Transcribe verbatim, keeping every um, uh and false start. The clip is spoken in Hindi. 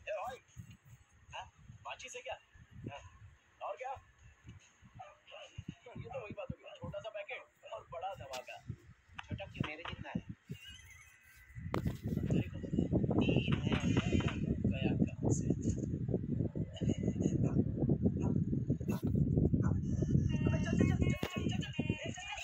ए भाई, हाँ, माची से क्या? हाँ, और क्या? ये तो वही बात होगी, छोटा सा पैकेट और बड़ा धमाका। छोटा क्यों, मेरे जितना है। तेरे को तीन है, गया कहाँ से? अबे चल चल चल चल चल चल चल, ए, चल